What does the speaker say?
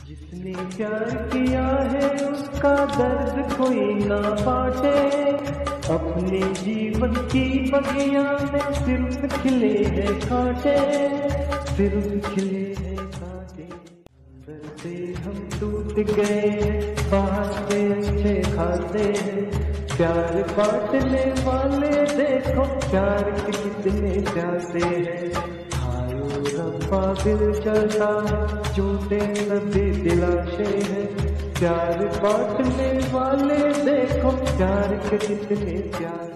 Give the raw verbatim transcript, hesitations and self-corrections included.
जिसने प्यार किया है उसका दर्द कोई ना बांटे। अपने जीवन की बगिया में सिर्फ खिले हैं कांटे, सिर्फ खिले हैं कांटे। अंदर से हम टूट गए, बाहर से अच्छे खाते हैं। प्यार बांटने वाले देखो प्यार के कितने प्यासे हैं। रब्बा दिल चलता है, झूठे सभी दिलाशे हैं। प्यार बांटने वाले देखो प्यार के कितने प्यार